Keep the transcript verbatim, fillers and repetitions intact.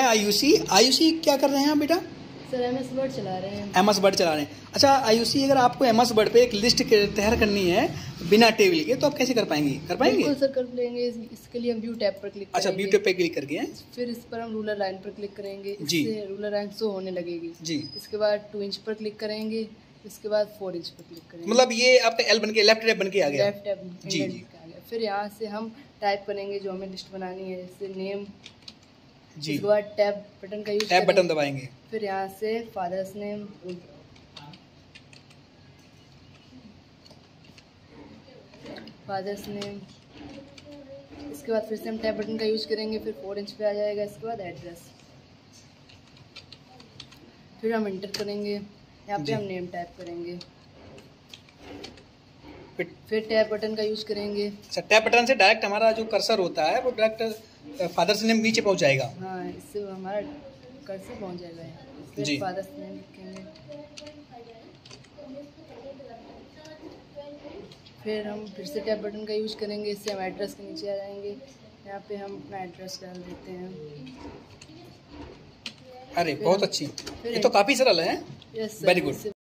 आयुषी आयुषी क्या कर रहे हैं आप बेटा? सर एम एस वर्ड चला रहे हैं। एम एस वर्ड चला रहे हैं। अच्छा आयुषी, अगर आपको एम एस वर्ड पे एक लिस्ट तैयार करनी है बिना टेबल के, तो आप कैसे कर पाएंगे? कर पाएंगे? बिल्कुल सर, कर लेंगे। इसके लिए हम व्यू टैब पर क्लिक अच्छा, व्यू टैब पे क्लिक करके हैं, फिर इस पर हम रूलर लाइन पर क्लिक करेंगे। जी, इससे रूलर लाइन शो होने लगेगी जी। इसके बाद टू इंच पर क्लिक करेंगे, इसके बाद फोर इंच पर क्लिक करेंगे। मतलब ये आपका एल बन के लेफ्ट टैब बन के आ गया। लेफ्ट टैब जी जी आ गया। फिर यहाँ से हम टाइप करेंगे जो हमें लिस्ट बनानी है, जैसे नेम जी। इसके बाद टैब बटन का यूज टैब बटन दबाएंगे। फिर यहाँ से फादर्स नेम, फादर्स नेम, इसके बाद फिर से हम टैब बटन का यूज करेंगे, फिर फोर इंच पे आ जाएगा। इसके बाद एड्रेस, फिर हम इंटर करेंगे, यहाँ पे हम नेम टाइप करेंगे, फिर टैब बटन का यूज करेंगे। अच्छा, टैब बटन से डायरेक्ट हमारा जो कर्सर होता है वो डायरेक्ट फादर्स नेम नीचे पहुंच जाएगा। हाँ, इससे हमारा कर्सर पहुंच जाएगा। फिर जी। फादर्स नेम लिखेंगे, फिर हम फिर से टैब बटन का यूज करेंगे, इससे हम एड्रेस के नीचे आ जाएंगे। यहाँ पे हम अपना एड्रेस डाल देते हैं। अरे बहुत अच्छी, ये तो काफी सरल है। Yes, very good.